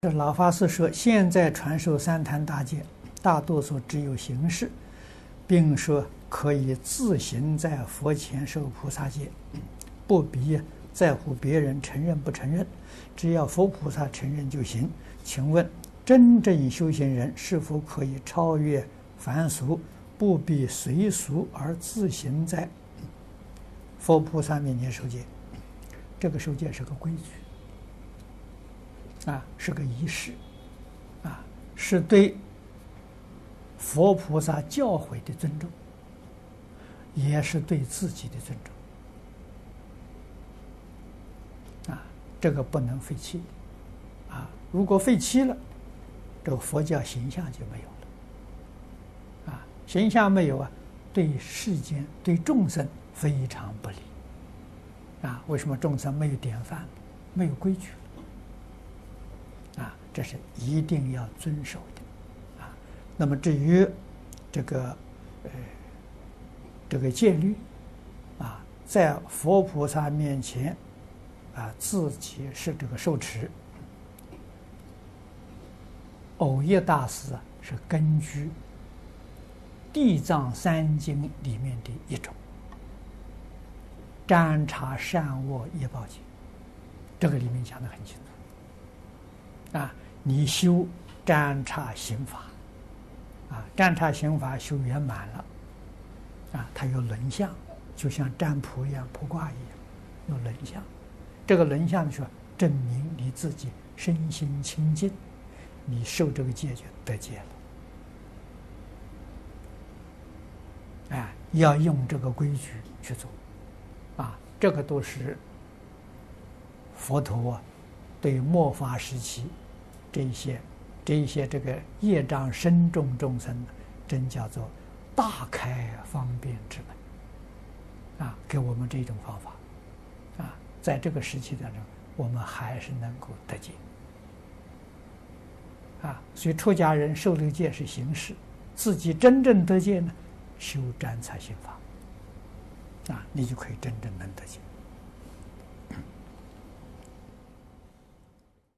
这老法师说，现在传授三坛大戒，大多数只有形式，并说可以自行在佛前受菩萨戒，不必在乎别人承认不承认，只要佛菩萨承认就行。请问，真正修行人是否可以超越凡俗，不必随俗而自行在佛菩萨面前受戒？这个受戒是个规矩。是个仪式，是对佛菩萨教诲的尊重，也是对自己的尊重。这个不能废弃。如果废弃了，这个佛教形象就没有了。形象没有对世间、对众生非常不利。为什么众生没有典范，没有规矩？这是一定要遵守的。那么至于这个戒律在佛菩萨面前自己是这个受持。藕益大师是根据地藏三经里面的一种占察善恶业报戒，这个里面讲得很清楚。你修占察行法，占察行法修圆满了，它有轮相，就像占卜一样、卜卦一样，有轮相。这个轮相说证明你自己身心清净，你受这个戒就得戒了。要用这个规矩去做，这个都是佛陀对末法时期这一些这个业障深重众生，真叫做大开方便之门，给我们这种方法，在这个时期当中，我们还是能够得戒，所以出家人受这个戒是形式，自己真正得戒呢，修占察行法，你就可以真正能得戒。